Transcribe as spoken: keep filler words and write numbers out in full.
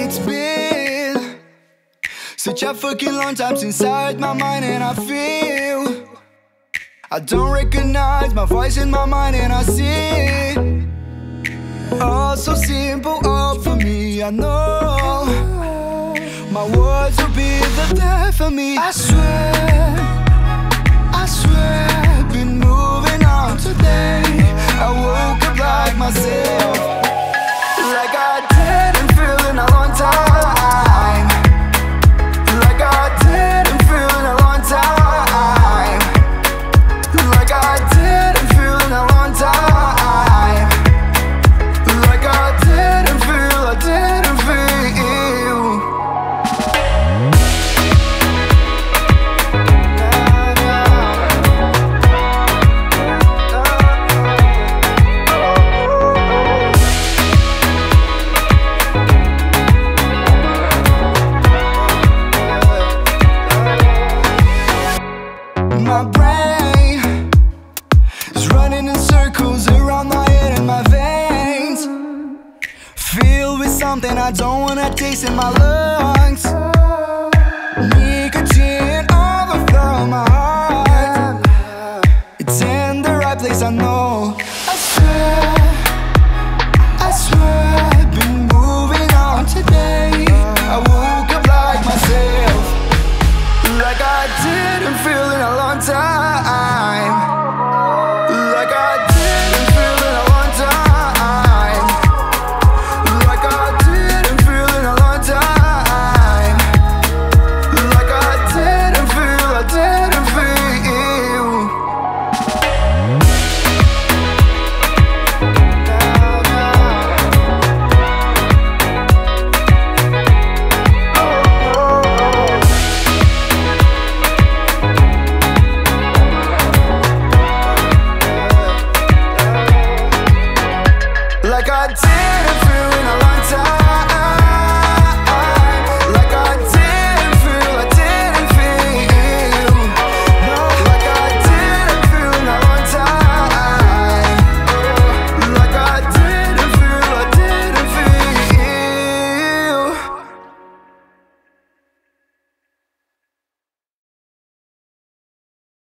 it's been such a fucking long time since I heard my mind and I feel I don't recognize my voice in my mind and I see it. All so simple, all for me, I know my words will be the death of me. I swear, I swear, been moving on today. I woke up like myself, like I didn't feel in a long time, like I didn't feel in a long time, like I didn't feel in a long time, like I didn't feel, I didn't feel. My brain is running in circles around my head and my veins, filled with something I don't wanna taste in my lungs. Nicotine overflow my heart. It's in the right place, I know. I swear, I swear, I've been moving on today. I woke up like myself, like I didn't feel in a long time, like I didn't feel in a long time, like I didn't feel in a long time, like I didn't feel, I didn't feel. Like I didn't feel in a long time.